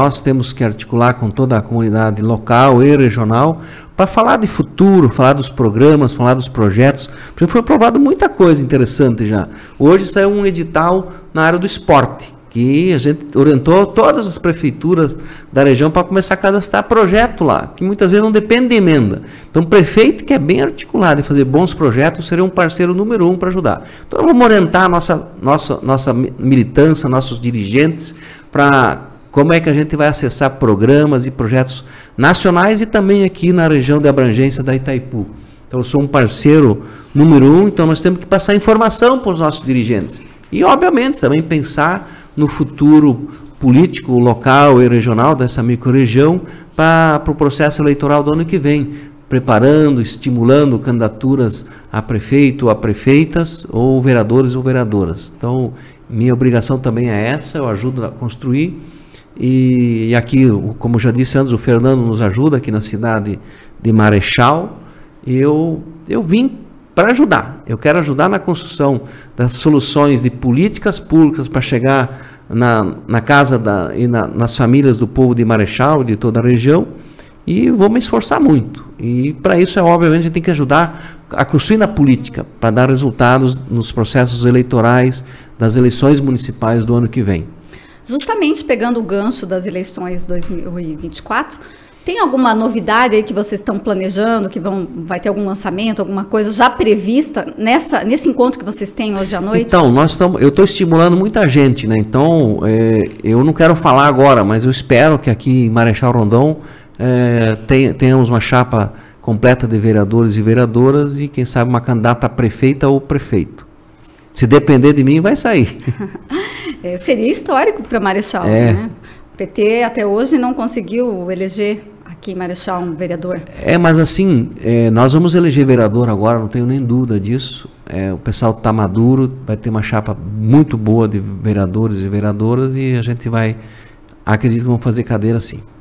nós temos que articular com toda a comunidade local e regional para falar de futuro, falar dos programas, falar dos projetos. Porque foi aprovado muita coisa interessante já. Hoje saiu um edital na área do esporte, que a gente orientou todas as prefeituras da região para começar a cadastrar projeto lá, que muitas vezes não depende de emenda. Então, o prefeito que é bem articulado e fazer bons projetos seria um parceiro número 1 para ajudar. Então, vamos orientar a nossa militância, nossos dirigentes, para como é que a gente vai acessar programas e projetos nacionais e também aqui na região de abrangência da Itaipu. Então, eu sou um parceiro número 1, então nós temos que passar informação para os nossos dirigentes. E, obviamente, também pensar no futuro político local e regional dessa microrregião para o processo eleitoral do ano que vem, preparando, estimulando candidaturas a prefeito, a prefeitas, ou vereadores ou vereadoras. Então, minha obrigação também é essa, eu ajudo a construir, e aqui, como já disse antes, o Fernando nos ajuda aqui na cidade de Marechal. Eu vim para ajudar, eu quero ajudar na construção das soluções de políticas públicas para chegar na casa e nas famílias do povo de Marechal e de toda a região, e vou me esforçar muito. E para isso, obviamente, a gente tem que ajudar a construir na política, para dar resultados nos processos eleitorais das eleições municipais do ano que vem. Justamente pegando o gancho das eleições 2024, tem alguma novidade aí que vocês estão planejando, que vai ter algum lançamento, alguma coisa já prevista nesse encontro que vocês têm hoje à noite? Então, eu estou estimulando muita gente, né? Então, eu não quero falar agora, mas eu espero que aqui em Marechal Rondon tenhamos uma chapa completa de vereadores e vereadoras e, quem sabe, uma candidata a prefeita ou prefeito. Se depender de mim, vai sair. Seria histórico para Marechal, né? O PT até hoje não conseguiu eleger aqui em Marechal um vereador. Mas assim, nós vamos eleger vereador agora, não tenho nem dúvida disso. O pessoal está maduro, vai ter uma chapa muito boa de vereadores e vereadoras e a gente acredito que vamos fazer cadeira sim.